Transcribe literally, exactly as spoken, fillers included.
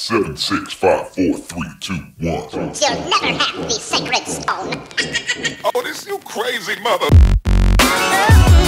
Seven, six, five, four, three, two, one. You'll never have the sacred stone. Oh, this you crazy mother.